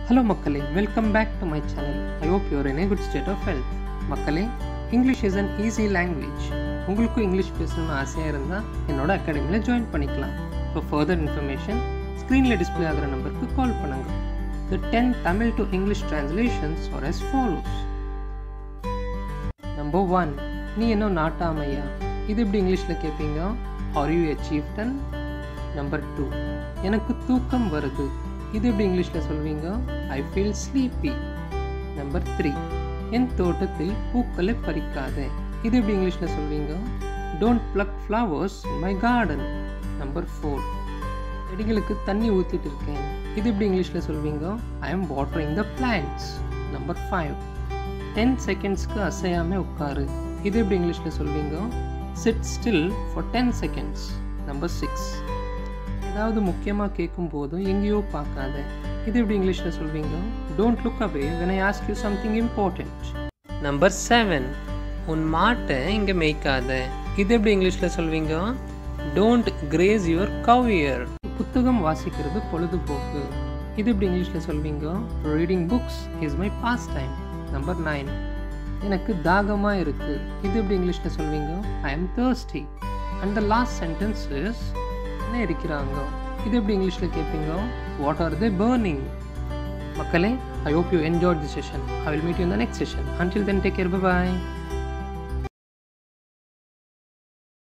Hello Makkale, welcome back to my channel. I hope you are in a good state of health. Makkale, English is an easy language. உங்களுக்கு English பேசணும்னு ஆசையாக இருந்தால் என்னோட அகாடமியில் join பண்ணிக்கலாம். For further information, ஸ்க்ரீனில் display ஆகிற நம்பருக்கு கால் பண்ணுங்க. The 10 Tamil to English translations are as follows. Number 1. நீ என்ன நாட்டாமையா? இது எப்படி இங்கிலீஷில் கேட்பீங்க? Are you a chieftain? Number 2. எனக்கு தூக்கம் வருது. இது எப்படி இங்கிலீஷில் சொல்வீங்க? I feel sleepy. நம்பர் 3. என் தோட்டத்தில் பூக்களை பறிக்காதே. இது எப்படி இங்கிலீஷில் சொல்வீங்க? Don't pluck flowers in my garden. Number 4. செடிகளுக்கு தண்ணி ஊற்றிட்டு இருக்கேன். இது எப்படி இங்கிலீஷில் சொல்வீங்க? I am watering the plants. Number 5. 10 செகண்ட்ஸ்க்கு அசையாமல் உட்காரு. இது எப்படி இங்கிலீஷில் சொல்வீங்க? Sit still for 10 seconds. Number 6. ஏதாவது முக்கியமாக கேட்கும் போதும் எங்கேயோ பார்க்காத. இது எப்படி இங்கிலீஷில் சொல்வீங்க? Don't look away when I ask you something important. Number 7. உன் மாட்டை இங்கே மேய்க்காத. இது எப்படி இங்கிலீஷில் சொல்வீங்க? Don't graze your cow here. புத்தகம் வாசிக்கிறது பொழுதுபோக்கு. இது எப்படி இங்கிலீஷில் சொல்வீங்க? Reading books is my pastime. Number 9. எனக்கு தாகமாக இருக்குது. இது எப்படி இங்கிலீஷில் சொல்வீங்க? I am thirsty. And the last sentence is என்ன இருக்கிறாங்க. இது எப்படி இங்கிலீஷில் கேட்பீங்க? What are they burning? மக்களே, I hope you enjoyed this session. I will meet you in the next session. Until then, take care. Bye bye.